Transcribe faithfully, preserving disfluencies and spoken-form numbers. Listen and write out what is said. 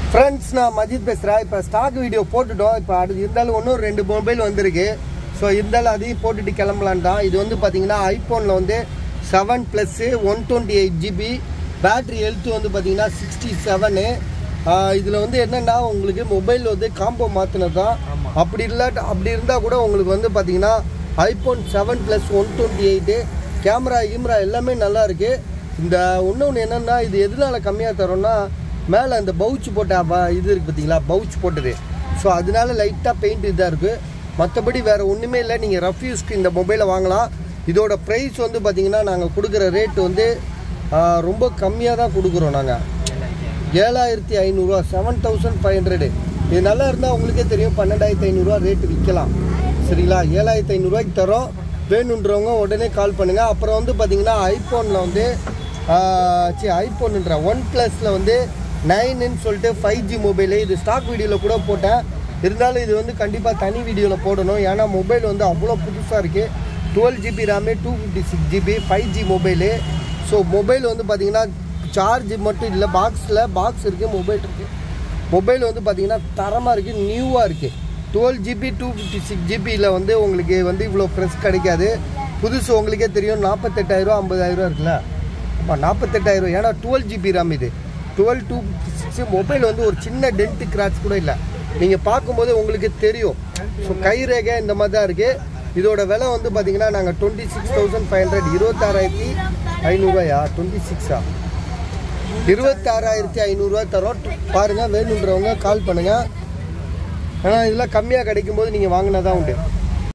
Friends, நான் மஜித் பேசுகிறேன். இப்போ ஸ்டாக் வீடியோ போட்டுட்டோம். இப்போ அடுத்து இருந்தாலும் ஒன்றும் ரெண்டு மொபைல் வந்திருக்கு. ஸோ இருந்தாலும் அதையும் போட்டுட்டு கிளம்பலான் தான். இது வந்து பார்த்தீங்கன்னா ஐஃபோனில் வந்து seven plus one twenty eight GB battery health வந்து பார்த்தீங்கன்னா சிக்ஸ்டி செவனு. இதில் வந்து என்னென்னா உங்களுக்கு மொபைல் வந்து காம்போ மாற்றினது தான். அப்படி இல்லாட்ட அப்படி இருந்தால் கூட உங்களுக்கு வந்து பார்த்தீங்கன்னா iPhone seven plus one twenty eight camera camera எல்லாமே நல்லா இருக்குது. இந்த ஒன்று ஒன்று என்னென்னா இது எதனால் கம்மியாக தரோன்னா மேலே அந்த பவுச் போட்ட இது இருக்குது பார்த்தீங்களா, பவுச் போட்டது. ஸோ அதனால லைட்டாக பெயிண்ட் இதாக இருக்குது. மற்றபடி வேறு ஒன்றுமே இல்லை. நீங்கள் ரஃப் யூஸ்க்கு இந்த மொபைலை வாங்கலாம். இதோட ப்ரைஸ் வந்து பார்த்திங்கன்னா நாங்கள் கொடுக்குற ரேட்டு வந்து ரொம்ப கம்மியாக தான் கொடுக்குறோம். நாங்கள் ஏழாயிரத்தி ஐநூறுரூவா செவன் தௌசண்ட் ஃபைவ் ஹண்ட்ரடு இது நல்லா இருந்தால் உங்களுக்கே தெரியும். பன்னெண்டாயிரத்தி ஐநூறுரூவா ரேட்டு விற்கலாம். சரிங்களா? ஏழாயிரத்தி ஐநூறுரூவாய்க்கு தரோம். வேணுன்றவங்க உடனே கால் பண்ணுங்கள். அப்புறம் வந்து பார்த்திங்கன்னா ஐஃபோனில் வந்து சரி ஐஃபோனுன்ற ஒன் ப்ளஸில் வந்து நைனுன்னு சொல்லிட்டு ஃபைவ் ஜி மொபைலு. இது ஸ்டாக் வீடியோவில் கூட போட்டேன். இருந்தாலும் இது வந்து கண்டிப்பாக தனி வீடியோவில் போடணும். ஏன்னா மொபைல் வந்து அவ்வளோ புதுசாக இருக்குது. Twelve GB RAM, two fifty six GB five G mobile. So mobile வந்து பார்த்திங்கன்னா சார்ஜ் மட்டும் இல்லை, பாக்ஸில் பாக்ஸ் இருக்குது, மொபைல் இருக்குது. மொபைல் வந்து பார்த்திங்கன்னா தரமாக இருக்குது, நியூவாக இருக்குது. Twelve GB two fifty six ஜிபியில் வந்து உங்களுக்கு வந்து இவ்வளோ ஃப்ரெஷ் கிடைக்காது. புதுசு உங்களுக்கே தெரியும். நாற்பத்தெட்டாயிரரூவா ஐம்பதாயிரரூவா இருக்குல்ல. ஆமாம், நாற்பத்தெட்டாயிரம். ஏன்னா டுவெல் ஜிபி ரேம் இது. Twelve two fifty six mobile வந்து ஒரு சின்ன டென்ட்டு கிராச் கூட இல்லை. நீங்கள் பார்க்கும்போது உங்களுக்கு தெரியும். ஸோ கை ரேகை இந்த மாதிரி தான் இருக்குது. இதோட விலை வந்து பார்த்திங்கன்னா நாங்கள் twenty six thousand five hundred இருபத்தாறாயிரத்தி ஐநூறுரூவாயா டுவெண்ட்டி சிக்ஸா இருபத்தாறாயிரத்தி ஐநூறுரூவா தரோம். பாருங்கள், வேணுன்றவங்க கால் பண்ணுங்கள். ஆனால் இதெல்லாம் கம்மியாக கிடைக்கும் போது நீங்கள் வாங்கினா தான் உண்டு.